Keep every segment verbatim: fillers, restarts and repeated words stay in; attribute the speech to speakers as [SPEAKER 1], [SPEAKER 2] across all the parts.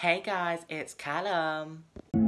[SPEAKER 1] Hey guys, it's Callum.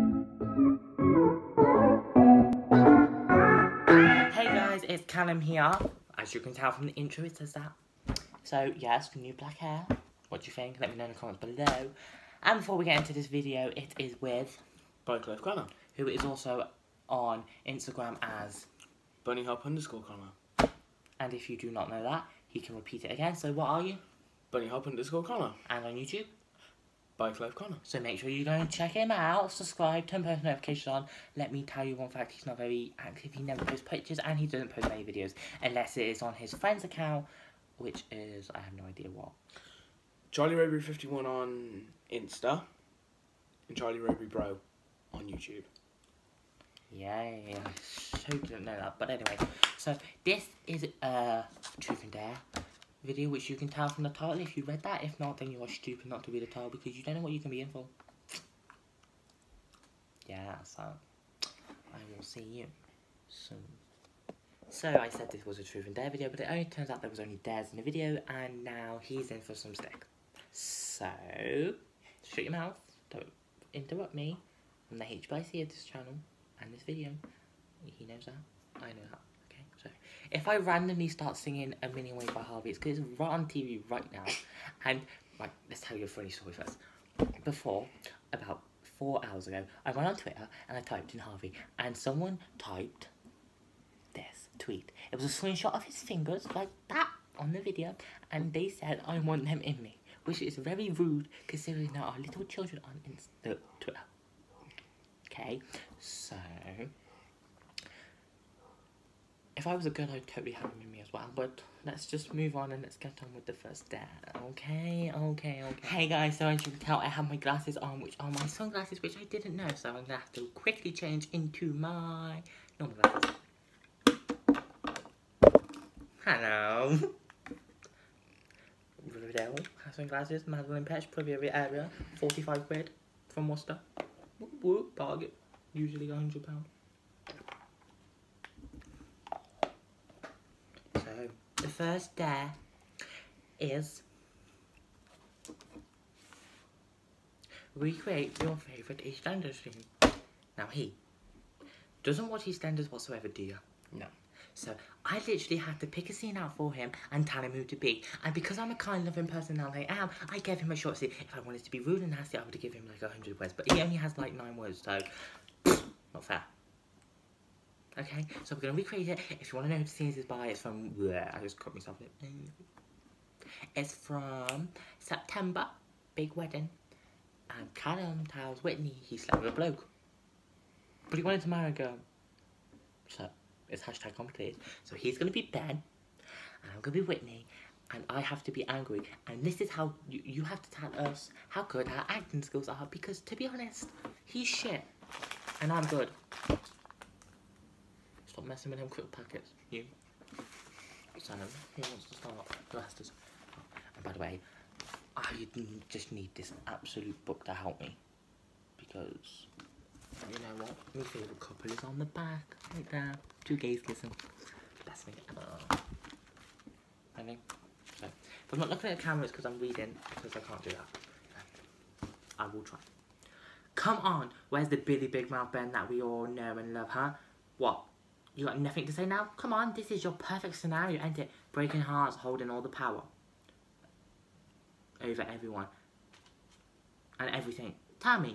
[SPEAKER 1] Hey guys, it's Callum here. As you can tell from the intro, it says that. So yes, new black hair. What do you think? Let me know in the comments below. And before we get into this video, it is with
[SPEAKER 2] Bikelife Connor,
[SPEAKER 1] who is also on Instagram as
[SPEAKER 2] Bunnyhop underscore Connor.
[SPEAKER 1] And if you do not know that, he can repeat it again. So what are you?
[SPEAKER 2] Bunnyhop underscore Connor.
[SPEAKER 1] And on YouTube?
[SPEAKER 2] Bikelife Connor.
[SPEAKER 1] So make sure you go and check him out, subscribe, turn post notifications on. Let me tell you one fact, he's not very active, he never posts pictures, and he doesn't post many videos, unless it is on his friend's account, which is, I have no idea what.
[SPEAKER 2] Charlie Raybury fifty-one on Insta, and Charlie Raybury Bro on YouTube.
[SPEAKER 1] Yay, I so didn't know that, but anyway, so this is a Truth and Dare video, which you can tell from the title if you read that. If not, then you are stupid not to read the title because you don't know what you can be in for. Yeah, so I will see you soon. So I said this was a Truth and Dare video, but it only turns out there was only dares in the video, and now he's in for some stick. So shut your mouth, don't interrupt me. I'm the H B C of this channel and this video. He knows that, I know that. So, if I randomly start singing A Million Ways by Harvey, it's because it's right on T V right now. And, right, let's tell you a funny story first. Before, about four hours ago, I went on Twitter and I typed in Harvey. And someone typed this tweet. It was a screenshot of his fingers, like that, on the video. And they said, I want them in me. Which is very rude, considering there are little children on Insta Twitter. Okay, so if I was a girl, I'd totally have him in me as well, but let's just move on and let's get on with the first dare. Okay, okay, okay. Hey guys, so as you can tell, I have my glasses on, which are my sunglasses, which I didn't know, so I'm gonna have to quickly change into my normal glasses. Hello. Riverdale has sunglasses, Madeline Petch, Privy area, forty-five quid from Worcester. Whoop whoop, Target, usually a hundred pounds. So, the first dare is recreate your favourite EastEnders scene. Now he doesn't watch EastEnders whatsoever, do you? No. So, I literally had to pick a scene out for him and tell him who to be. And because I'm a kind, loving person now I am, I gave him a short scene. If I wanted to be rude and nasty, I would have given him like a hundred words. But he only has like nine words, so not fair. Okay, so we're going to recreate it. If you want to know who the scene is by, it's from... Bleh, I just cut myself in. It's from September, big wedding. And Callum tells Whitney he slept with a bloke. But he wanted to marry a girl. So, it's hashtag complicated. So he's going to be Ben, and I'm going to be Whitney, and I have to be angry. And this is how you, you have to tell us how good our acting skills are, because to be honest, he's shit. And I'm good. Stop messing with them quick packets, you. So, who wants to start? The rest is... And by the way, I just need this absolute book to help me. Because, you know what? My favourite couple is on the back. Right there. Two gays listen. Best thing ever. I think. So, if I'm not looking at the camera, it's because I'm reading. Because I can't do that. I will try. Come on! Where's the Billy Big Mouth Ben that we all know and love, huh? What? You got nothing to say now? Come on, this is your perfect scenario, ain't it? Breaking hearts, holding all the power over everyone and everything. Tell me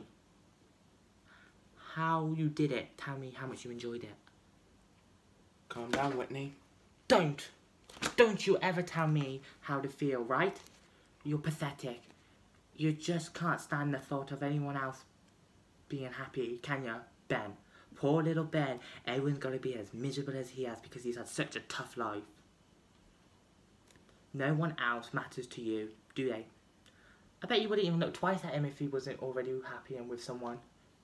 [SPEAKER 1] how you did it. Tell me how much you enjoyed it.
[SPEAKER 2] Calm down, Whitney.
[SPEAKER 1] Don't. Don't you ever tell me how to feel, right? You're pathetic. You just can't stand the thought of anyone else being happy, can ya, Ben? Poor little Ben, everyone's got to be as miserable as he has because he's had such a tough life. No one else matters to you, do they? I bet you wouldn't even look twice at him if he wasn't already happy and with someone.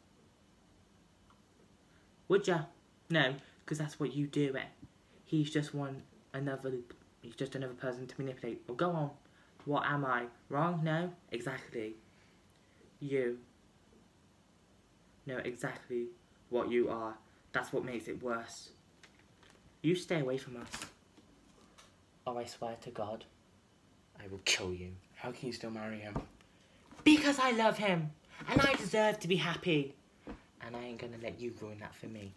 [SPEAKER 1] Would ya? No, because that's what you do, eh? He's just one another, he's just another person to manipulate. Well, go on. What am I? Wrong? No? Exactly. You know exactly what you are. That's what makes it worse. You stay away from us, or I swear to God, I will kill you.
[SPEAKER 2] How can you still marry him?
[SPEAKER 1] Because I love him. And I deserve to be happy. And I ain't gonna let you ruin that for me.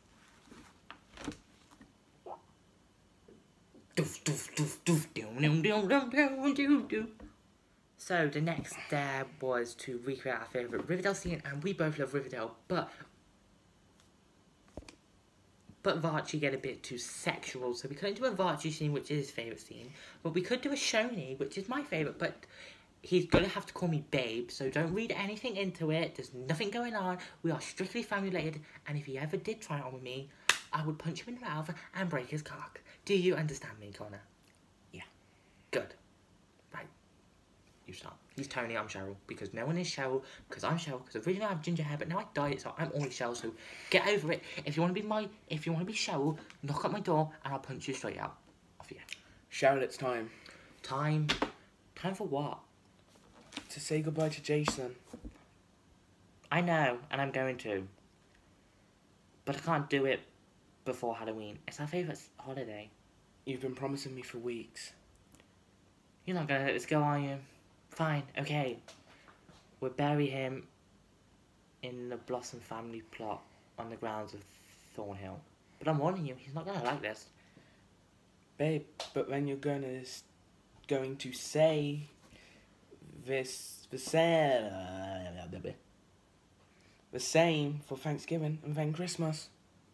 [SPEAKER 1] So the next step was to recreate our favourite Riverdale scene, and we both love Riverdale, but but Varchi get a bit too sexual, so we couldn't do a Varchi scene, which is his favourite scene, but we could do a Shoni, which is my favourite, but he's gonna have to call me babe, so don't read anything into it. There's nothing going on. We are strictly family related, and if he ever did try it on with me, I would punch him in the mouth and break his cock. Do you understand me, Connor?
[SPEAKER 2] Yeah.
[SPEAKER 1] Good. Right. You start. He's Tony, I'm Cheryl, because no one is Cheryl, because I'm Cheryl, because originally I have ginger hair, but now I dye it, so I'm always Cheryl, so get over it. If you want to be my, if you want to be Cheryl, knock at my door, and I'll punch you straight out. Off you go.
[SPEAKER 2] Cheryl, it's time.
[SPEAKER 1] Time? Time for what?
[SPEAKER 2] To say goodbye to Jason.
[SPEAKER 1] I know, and I'm going to. But I can't do it before Halloween. It's our favourite holiday.
[SPEAKER 2] You've been promising me for weeks.
[SPEAKER 1] You're not going to let this go, are you? Fine, okay. We'll bury him in the Blossom family plot on the grounds of Thornhill. But I'm warning you, he's not going to like this.
[SPEAKER 2] Babe, but then you're going to, going to say this, the same, the same for Thanksgiving and then Christmas.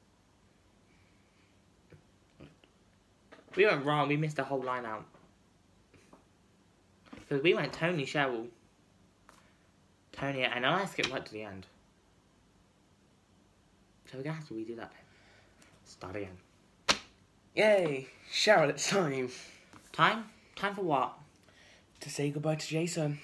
[SPEAKER 1] We went wrong, we missed the whole line out. Because we went Tony, Cheryl, Tony, and I skipped right to the end. So we're going to have to redo that then. Start again.
[SPEAKER 2] Yay! Cheryl, it's time.
[SPEAKER 1] Time? Time for what?
[SPEAKER 2] To say goodbye to Jason.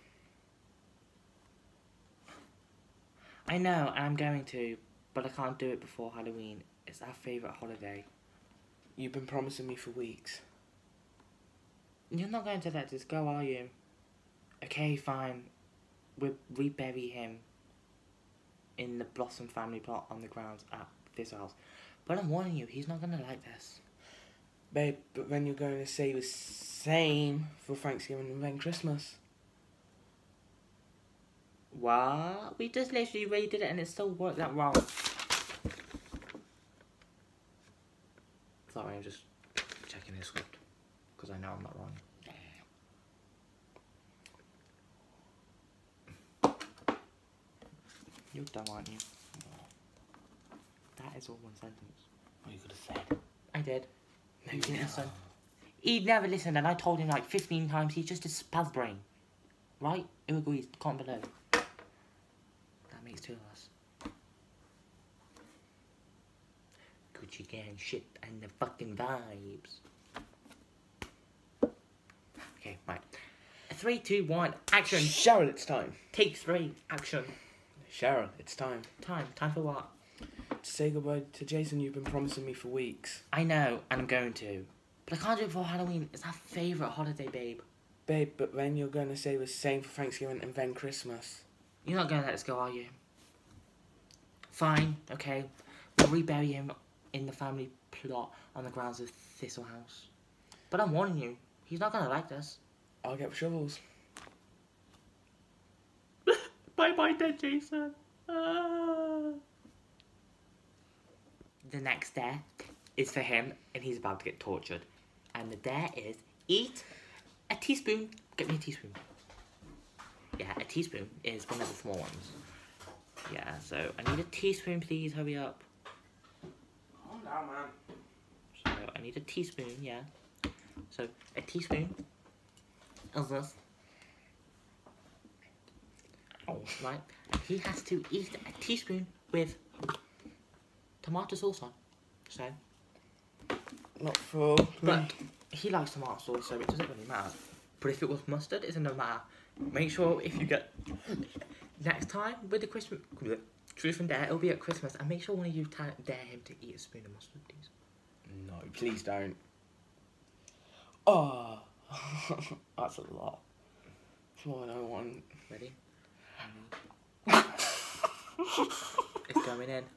[SPEAKER 1] I know, and I'm going to, but I can't do it before Halloween. It's our favourite holiday.
[SPEAKER 2] You've been promising me for weeks.
[SPEAKER 1] You're not going to let this go, are you? Okay, fine. We'll rebury him in the Blossom family plot on the grounds at this house. But I'm warning you, he's not going to like this.
[SPEAKER 2] Babe, but then you're going to say the same for Thanksgiving and then Christmas.
[SPEAKER 1] What? We just literally redid it and it still worked that wrong. Sorry, I'm just checking his script. Because I know I'm not wrong. You're dumb, aren't you? That is all one sentence.
[SPEAKER 2] What you could have said.
[SPEAKER 1] I did. He didn't listen. He never listened, and I told him like fifteen times. He's just a spaz brain. Right? Who agrees? Comment below. That makes two of us. Gucci gang shit and the fucking vibes. Okay, right. Three, two, one, action.
[SPEAKER 2] Cheryl, it's time.
[SPEAKER 1] Take three, action.
[SPEAKER 2] Cheryl, it's time.
[SPEAKER 1] Time. Time for what?
[SPEAKER 2] To say goodbye to Jason, you've been promising me for weeks.
[SPEAKER 1] I know, and I'm going to. But I can't do it before Halloween. It's our favourite holiday, babe.
[SPEAKER 2] Babe, but then you're going to say the same for Thanksgiving and then Christmas.
[SPEAKER 1] You're not going to let us go, are you? Fine, okay. We'll rebury him in the family plot on the grounds of Thistle House. But I'm warning you, he's not going to like this.
[SPEAKER 2] I'll get the shovels.
[SPEAKER 1] Bye-bye then, Jason. Ah. The next dare is for him, and he's about to get tortured. And the dare is, eat a teaspoon. Get me a teaspoon. Yeah, a teaspoon is one of the small ones. Yeah, so I need a teaspoon, please. Hurry up.
[SPEAKER 2] Calm down, man.
[SPEAKER 1] So I need a teaspoon, yeah. So a teaspoon of this. Oh, right. And he has to eat a teaspoon with tomato sauce on. So.
[SPEAKER 2] Not full.
[SPEAKER 1] But he likes tomato sauce, so it doesn't really matter. But if it was mustard, it doesn't matter. Make sure if you get next time with the Christmas truth and dare, it'll be at Christmas, and make sure one of you dare him to eat a spoon of mustard, please.
[SPEAKER 2] No, please don't. Oh, that's a lot. It's more than I want.
[SPEAKER 1] Ready? It's going in.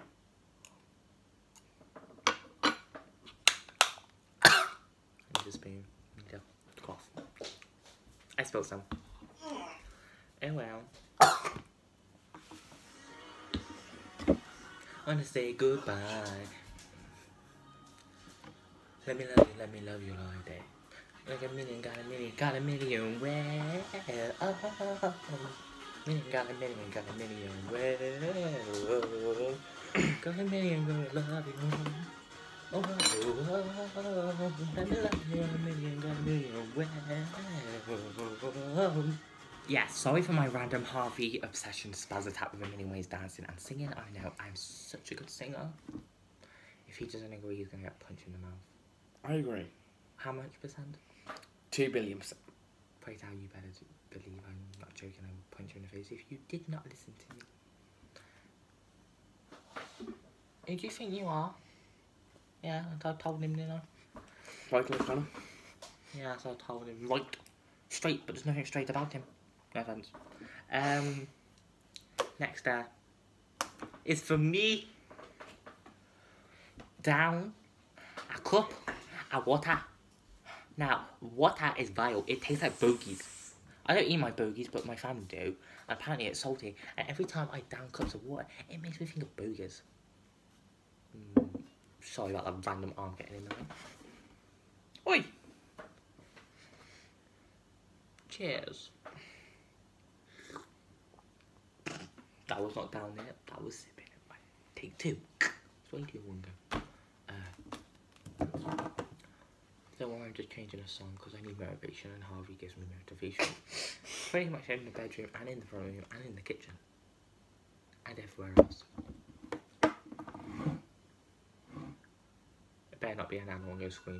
[SPEAKER 1] I need a spoon. I need a cloth. I spilled some. Oh well. wanna say goodbye. Let me love you, let me love you like that. Like a million, got a million, got a million, well, oh, oh, oh, oh. Million, got a million, got a million, well, got a million, gonna love you. Oh, oh, oh, oh, let me love you, got a million, got a million, well. Yeah, sorry for my random Harvey obsession spaz attack with a million ways dancing and singing. I know, I'm such a good singer. If he doesn't agree, he's gonna get punched in the mouth.
[SPEAKER 2] I agree.
[SPEAKER 1] How much percent?
[SPEAKER 2] Two billion percent.
[SPEAKER 1] Pray tell you better to believe I'm not joking. I will punch you in the face if you did not listen to me. Who do you think you are? Yeah, I told him, didn't I?
[SPEAKER 2] Bikelife Connor.
[SPEAKER 1] Yeah, so I told him. Right. Straight, but there's nothing straight about him. No offense. Um, next uh, is for me. Down a cup of water. Now, water is vile. It tastes like bogies. I don't eat my bogies, but my family do. Apparently it's salty. And every time I down cups of water, it makes me think of bogies. Mm, sorry about that random arm getting in there. Oi! Cheers. That was not down there. That was sipping. Take two. Three, two, one, go. Don't worry, I'm just changing a song because I need motivation and Harvey gives me motivation. Pretty much in the bedroom and in the front room and in the kitchen. And everywhere else. It better not be an animal on your screen.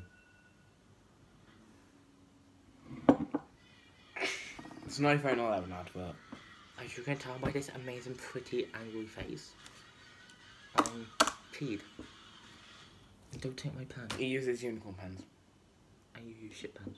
[SPEAKER 2] It's an iPhone eleven advert.
[SPEAKER 1] As you can tell by this amazing, pretty, angry face, I'm peed. Don't take my pen.
[SPEAKER 2] He uses unicorn pens.
[SPEAKER 1] And you use shit pens.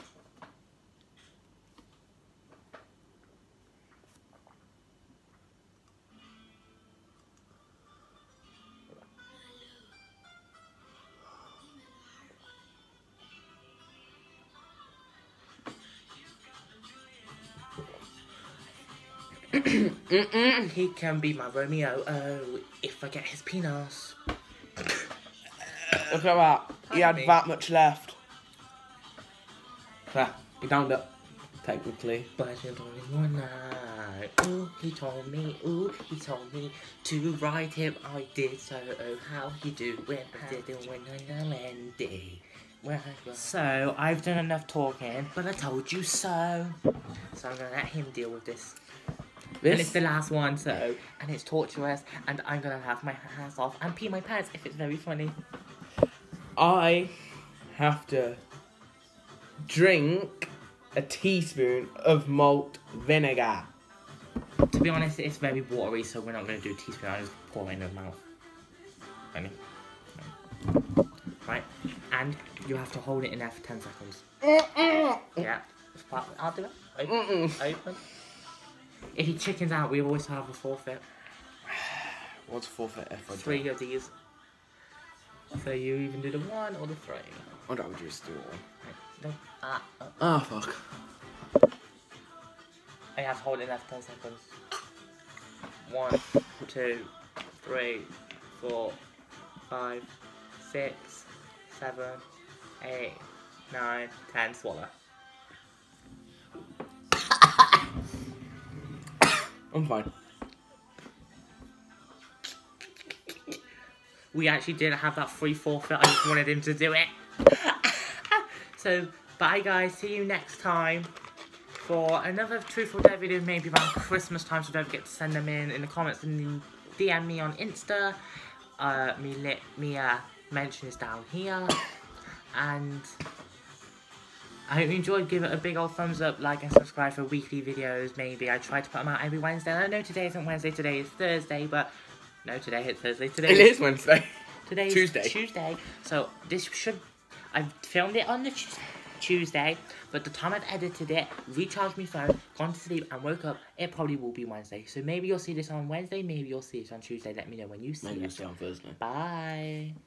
[SPEAKER 1] Mm-mm, he can be my Romeo, oh, if I get his penis.
[SPEAKER 2] Look at that. He had
[SPEAKER 1] me.
[SPEAKER 2] that much left. Yeah, he downed it. Technically.
[SPEAKER 1] But you told me one night. Ooh, he told me, ooh, he told me to write him. I did so, oh, how he do when I did it when I landed. So, I've done enough talking, but I told you so. So I'm gonna let him deal with this. This? And it's the last one, so, and it's torturous, and I'm gonna have my hands off and pee my pants if it's very funny.
[SPEAKER 2] I have to drink a teaspoon of malt vinegar.
[SPEAKER 1] To be honest, it's very watery, so we're not gonna do a teaspoon. I'll just pour it in the mouth. Funny. Right, and you have to hold it in there for ten seconds. Yeah, I'll do it. Open. Open. If he chickens out, we always have a forfeit.
[SPEAKER 2] What's forfeit if I do?
[SPEAKER 1] Three of these. So you even do the one or the three?
[SPEAKER 2] I don't just do one.
[SPEAKER 1] No. Ah, uh.
[SPEAKER 2] Ah, fuck.
[SPEAKER 1] I have to hold it in there for ten seconds. One, two, three, four, five, six, seven, eight, nine, ten. Swallow.
[SPEAKER 2] I'm fine.
[SPEAKER 1] We actually didn't have that free forfeit. I just wanted him to do it. So, bye guys. See you next time for another Truth or Dare video, maybe around Christmas time. So don't forget to send them in in the comments and D M me on Insta. Uh, me lit me uh, mention is down here. And I hope you enjoyed. Give it a big old thumbs up, like and subscribe for weekly videos. Maybe I try to put them out every Wednesday. I know today isn't Wednesday. Today is Thursday, but. No, today it's Thursday. Today
[SPEAKER 2] it is Wednesday.
[SPEAKER 1] Today's
[SPEAKER 2] Tuesday.
[SPEAKER 1] Tuesday. So this should. I've filmed it on the Tuesday, but the time I've edited it, recharged my phone, gone to sleep, and woke up, it probably will be Wednesday. So maybe you'll see this on Wednesday. Maybe you'll see it on Tuesday. Let me know when you see
[SPEAKER 2] maybe
[SPEAKER 1] it.
[SPEAKER 2] Maybe you'll see it on Thursday.
[SPEAKER 1] Bye.